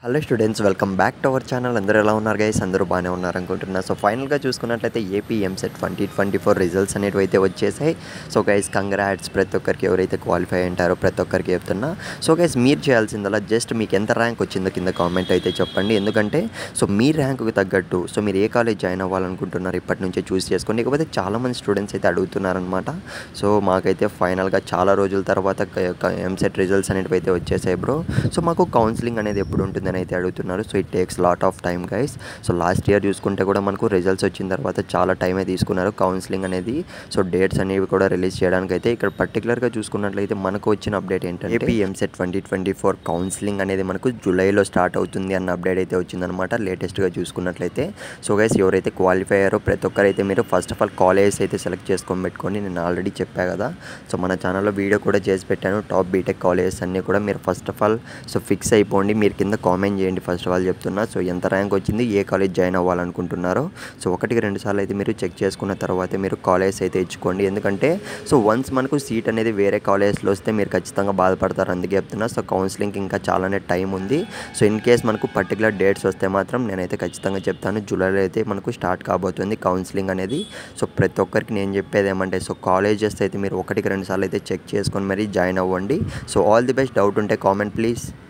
Hello students, welcome back to our channel. అందరూ ఎలా ఉన్నారు గైస్? అందరూ బాగానే ఉన్నారనుకుంటున్నా. సో ఫైనల్గా చూసుకున్నట్లయితే ఏపీ ఎంసెట్ 2024 రిజల్ట్స్ అనేవి అయితే వచ్చేసాయి. సో గైస్ కంగ్రాట్స్ ప్రతి ఒక్కరికి, ఎవరైతే క్వాలిఫై అయ్యారో ప్రతి ఒక్కరికి చెప్తున్నా. సో గైస్ మీరు చేయాల్సిందల్లా జస్ట్ మీకు ఎంత ర్యాంక్ వచ్చిందో కింద కామెంట్ అయితే చెప్పండి. ఎందుకంటే సో మీ ర్యాంకుకి తగ్గట్టు సో మీరు ఏ కాలేజ్ జాయిన్ అవ్వాలనుకుంటున్నారు ఇప్పటి నుంచే చూస్ చేసుకోండి. ఇకపోతే చాలామంది స్టూడెంట్స్ అయితే అడుగుతున్నారనమాట. సో మాకైతే ఫైనల్గా చాలా రోజుల తర్వాత ఎంసెట్ రిజల్ట్స్ అనేవి అయితే వచ్చేసాయి బ్రో. సో మాకు కౌన్సిలింగ్ అనేది ఎప్పుడు ఉంటుంది అయితే అడుగుతున్నారు. So it takes lot of time guys. So last year చూసుకుంటే కూడా మనకు రిజల్ట్స్ వచ్చిన తర్వాత చాలా టైమే తీసుకున్నారు కౌన్సిలింగ్ అనేది. సో డేట్స్ అనేవి కూడా రిలీజ్ చేయడానికి అయితే ఇక్కడ పర్టికులర్గా చూసుకున్నట్లయితే మనకు వచ్చిన అప్డేట్ ఏంటంటే ఏపీ ఎంసెట్ 2024 కౌన్సిలింగ్ అనేది మనకు జూలైలో స్టార్ట్ అవుతుంది అన్న అప్డేట్ అయితే వచ్చిందనమాట లేటెస్ట్గా చూసుకున్నట్లయితే. సో గైస్ ఎవరైతే క్వాలిఫై అయ్యారో ప్రతి ఒక్కరైతే మీరు ఫస్ట్ ఆఫ్ ఆల్ కాలేజెస్ అయితే సెలెక్ట్ చేసుకొని పెట్టుకోండి. నేను ఆల్రెడీ చెప్పా కదా. సో మన ఛానల్లో వీడియో కూడా చేసి పెట్టాను. టాప్ బీటెక్ కాలేజెస్ అన్నీ కూడా మీరు first of all so fix అయిపోండి. మీరు కింద కామెంట్ చేయండి ఫస్ట్ ఆఫ్ ఆల్ చెప్తున్నా. సో ఎంత ర్యాంక్ వచ్చింది, ఏ కాలేజ్ జాయిన్ అవ్వాలనుకుంటున్నారో సో ఒకటికి రెండు సార్లు అయితే మీరు చెక్ చేసుకున్న తర్వాత మీరు కాలేజ్ అయితే ఇచ్చుకోండి. ఎందుకంటే సో వన్స్ మనకు సీట్ అనేది వేరే కాలేజ్లో వస్తే మీరు ఖచ్చితంగా బాధపడతారు, అందుకే చెప్తున్నా. సో కౌన్సిలింగ్కి ఇంకా చాలానే టైం ఉంది. సో ఇన్ కేస్ మనకు పర్టికులర్ డేట్స్ వస్తే మాత్రం నేనైతే ఖచ్చితంగా చెప్తాను. జూలైలో అయితే మనకు స్టార్ట్ కాబోతుంది కౌన్సిలింగ్ అనేది. సో ప్రతి ఒక్కరికి నేను చెప్పేది ఏమంటే సో కాలేజెస్ అయితే మీరు ఒకటికి రెండు సార్లు అయితే చెక్ చేసుకొని మరి జాయిన్ అవ్వండి. So all the best. Doubt ఉంటే కామెంట్ ప్లీజ్.